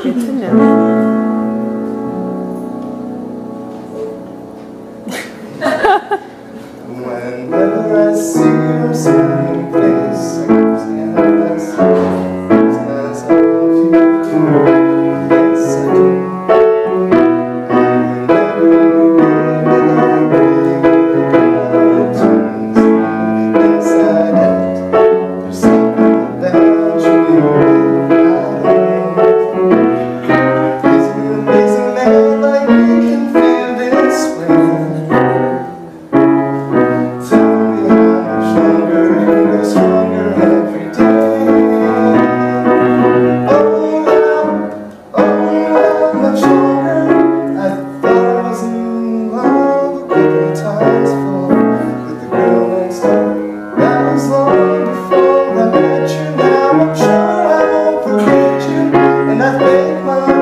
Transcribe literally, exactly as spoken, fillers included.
Good to know. Whenever I see you smiling face, I keep saying I sometimes I love you. Yes, I do. And whenever you give me that feeling, inside out, there's something about you I don't know. Is it amazing that like we can feel this way? Long before I met you, now I'm sure I won't forget you, and I thank my